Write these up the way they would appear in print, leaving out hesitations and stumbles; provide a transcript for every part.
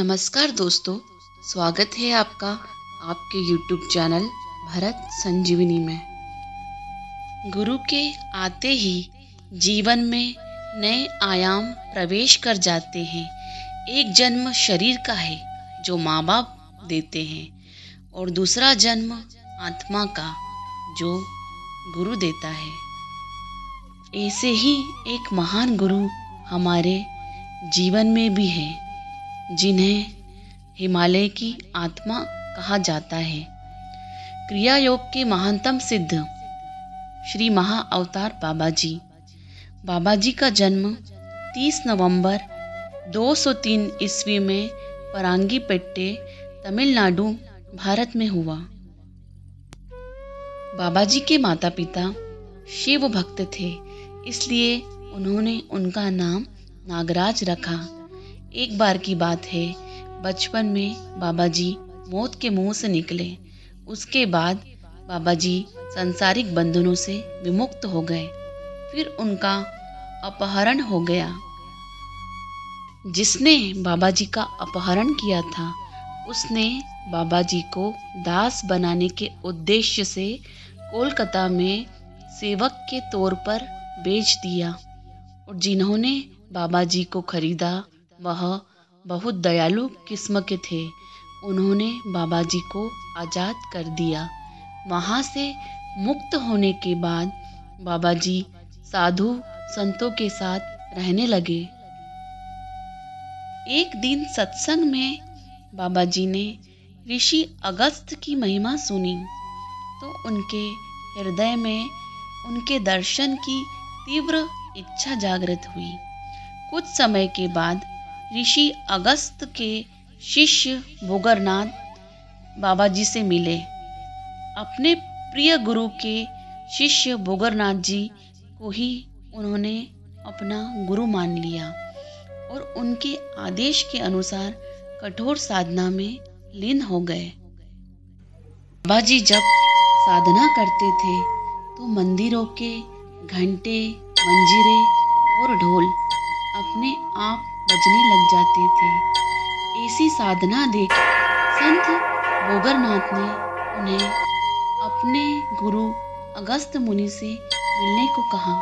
नमस्कार दोस्तों, स्वागत है आपका आपके YouTube चैनल भरत संजीवनी में। गुरु के आते ही जीवन में नए आयाम प्रवेश कर जाते हैं। एक जन्म शरीर का है जो माँ बाप देते हैं और दूसरा जन्म आत्मा का जो गुरु देता है। ऐसे ही एक महान गुरु हमारे जीवन में भी है जिन्हें हिमालय की आत्मा कहा जाता है। क्रिया योग के महानतम सिद्ध श्री महा अवतार बाबा जी का जन्म 30 नवंबर 203 ईस्वी में परांगीपेट्टे, तमिलनाडु, भारत में हुआ। बाबा जी के माता पिता शिव भक्त थे, इसलिए उन्होंने उनका नाम नागराज रखा। एक बार की बात है, बचपन में बाबा जी मौत के मुंह से निकले। उसके बाद बाबा जी सांसारिक बंधनों से विमुक्त हो गए। फिर उनका अपहरण हो गया। जिसने बाबा जी का अपहरण किया था उसने बाबा जी को दास बनाने के उद्देश्य से कोलकाता में सेवक के तौर पर बेच दिया और जिन्होंने बाबा जी को खरीदा वह बहुत दयालु किस्म के थे। उन्होंने बाबा जी को आज़ाद कर दिया। वहाँ से मुक्त होने के बाद बाबा जी साधु संतों के साथ रहने लगे। एक दिन सत्संग में बाबा जी ने ऋषि अगस्त्य की महिमा सुनी तो उनके हृदय में उनके दर्शन की तीव्र इच्छा जागृत हुई। कुछ समय के बाद ऋषि अगस्त्य के शिष्य भोगरनाथ बाबा जी से मिले। अपने प्रिय गुरु के शिष्य भोगरनाथ जी को ही उन्होंने अपना गुरु मान लिया और उनके आदेश के अनुसार कठोर साधना में लीन हो गए। बाबा जी जब साधना करते थे तो मंदिरों के घंटे, मंजीरे और ढोल अपने आप बजने लग जाते थे। ऐसी साधना देख संत भोगरनाथ ने उन्हें अपने गुरु अगस्त्य मुनि से मिलने को कहा।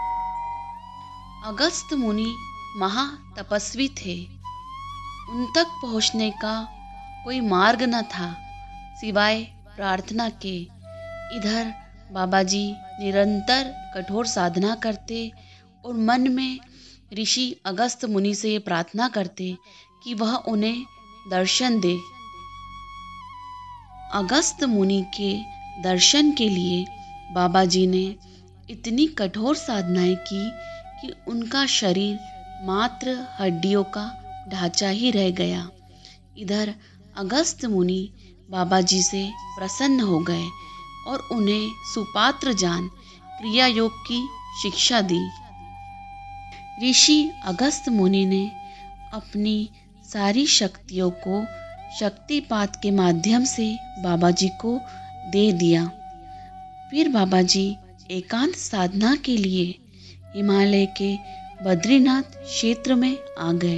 अगस्त्य मुनि महा तपस्वी थे। उन तक पहुंचने का कोई मार्ग न था सिवाय प्रार्थना के। इधर बाबा जी निरंतर कठोर साधना करते और मन में ऋषि अगस्त्य मुनि से प्रार्थना करते कि वह उन्हें दर्शन दे। अगस्त्य मुनि के दर्शन के लिए बाबा जी ने इतनी कठोर साधनाएं की कि उनका शरीर मात्र हड्डियों का ढांचा ही रह गया। इधर अगस्त्य मुनि बाबा जी से प्रसन्न हो गए और उन्हें सुपात्र जान क्रिया योग की शिक्षा दी। ऋषि अगस्त्य मुनि ने अपनी सारी शक्तियों को शक्तिपात के माध्यम से बाबा जी को दे दिया। फिर बाबा जी एकांत साधना के लिए हिमालय के बद्रीनाथ क्षेत्र में आ गए।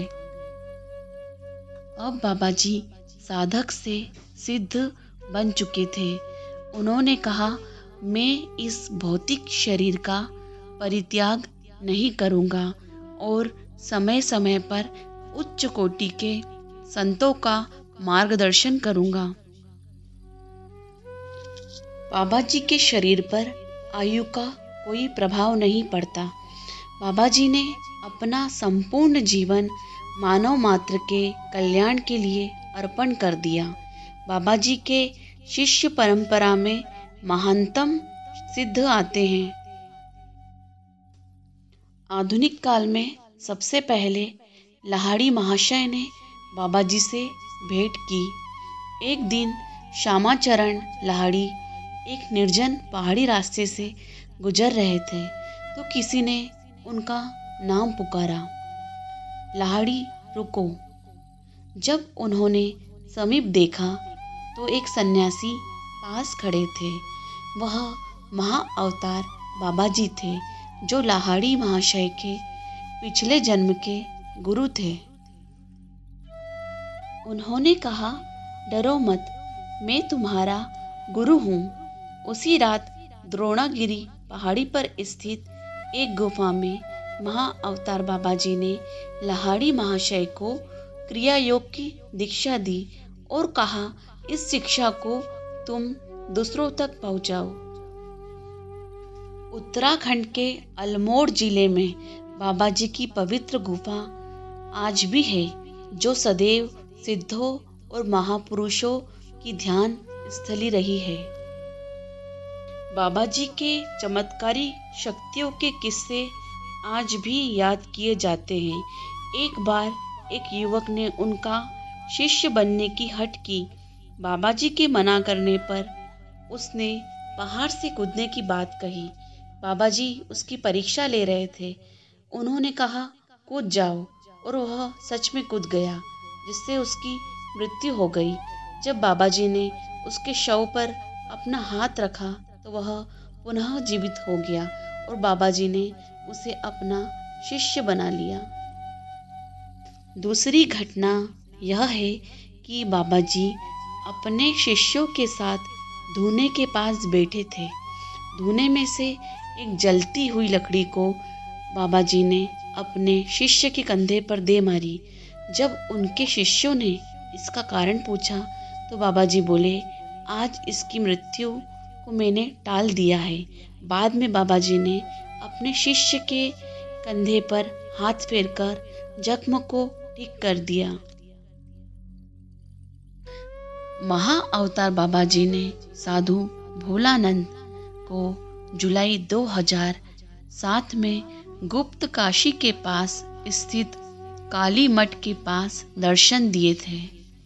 अब बाबा जी साधक से सिद्ध बन चुके थे। उन्होंने कहा, मैं इस भौतिक शरीर का परित्याग नहीं करूँगा और समय समय पर उच्च कोटि के संतों का मार्गदर्शन करूँगा। बाबा जी के शरीर पर आयु का कोई प्रभाव नहीं पड़ता। बाबा जी ने अपना संपूर्ण जीवन मानव मात्र के कल्याण के लिए अर्पण कर दिया। बाबा जी के शिष्य परंपरा में महानतम सिद्ध आते हैं। आधुनिक काल में सबसे पहले लाहिड़ी महाशय ने बाबा जी से भेंट की। एक दिन श्यामाचरण लाहिड़ी एक निर्जन पहाड़ी रास्ते से गुजर रहे थे तो किसी ने उनका नाम पुकारा, लाहिड़ी रुको। जब उन्होंने समीप देखा तो एक सन्यासी पास खड़े थे। वह महाअवतार बाबा जी थे जो लाहिड़ी महाशय के पिछले जन्म के गुरु थे। उन्होंने कहा, डरो मत, मैं तुम्हारा गुरु हूँ। उसी रात द्रोणागिरी पहाड़ी पर स्थित एक गुफा में महाअवतार बाबा जी ने लाहाड़ी महाशय को क्रिया योग की दीक्षा दी और कहा, इस शिक्षा को तुम दूसरों तक पहुंचाओ। उत्तराखंड के अल्मोड़ जिले में बाबा जी की पवित्र गुफा आज भी है, जो सदैव सिद्धों और महापुरुषों की ध्यान स्थली रही है। बाबा जी के चमत्कारी शक्तियों के किस्से आज भी याद किए जाते हैं। एक बार एक युवक ने उनका शिष्य बनने की हठ की। बाबा जी के मना करने पर उसने पहाड़ से कूदने की बात कही। बाबा जी उसकी परीक्षा ले रहे थे। उन्होंने कहा, कूद जाओ, और वह सच में कूद गया, जिससे उसकी मृत्यु हो गई। जब बाबा जी ने उसके शव पर अपना हाथ रखा तो वह पुनः जीवित हो गया और बाबा जी ने उसे अपना शिष्य बना लिया। दूसरी घटना यह है कि बाबा जी अपने शिष्यों के साथ धूने के पास बैठे थे। धूने में से एक जलती हुई लकड़ी को बाबा जी ने अपने शिष्य के कंधे पर दे मारी। जब उनके शिष्यों ने इसका कारण पूछा तो बाबा जी बोले, आज इसकी मृत्यु को मैंने टाल दिया है। बाद में बाबा जी ने अपने शिष्य के कंधे पर हाथ फेरकर जख्म को ठीक कर दिया। महाअवतार बाबा जी ने साधु भोलानंद को जुलाई 2007 में गुप्त काशी के पास स्थित काली मठ के पास दर्शन दिए थे।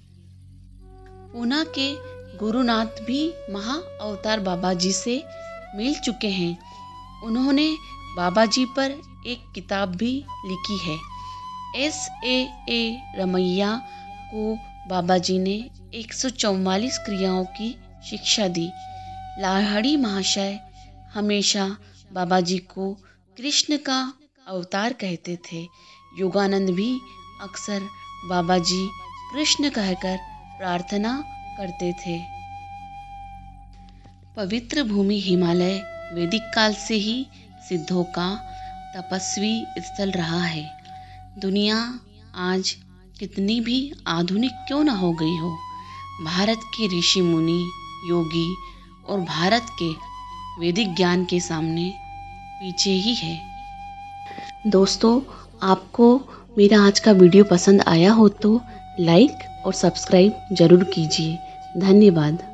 पूना के गुरुनाथ भी महाअवतार बाबा जी से मिल चुके हैं। उन्होंने बाबा जी पर एक किताब भी लिखी है। S.A.A. रमैया को बाबा जी ने 144 क्रियाओं की शिक्षा दी। लाहाड़ी महाशय हमेशा बाबा जी को कृष्ण का अवतार कहते थे। योगानंद भी अक्सर बाबा जी कृष्ण कहकर प्रार्थना करते थे। पवित्र भूमि हिमालय वैदिक काल से ही सिद्धों का तपस्वी स्थल रहा है। दुनिया आज कितनी भी आधुनिक क्यों न हो गई हो, भारत के ऋषि मुनि, योगी और भारत के वैदिक ज्ञान के सामने पीछे ही है। दोस्तों, आपको मेरा आज का वीडियो पसंद आया हो तो लाइक और सब्सक्राइब जरूर कीजिए। धन्यवाद।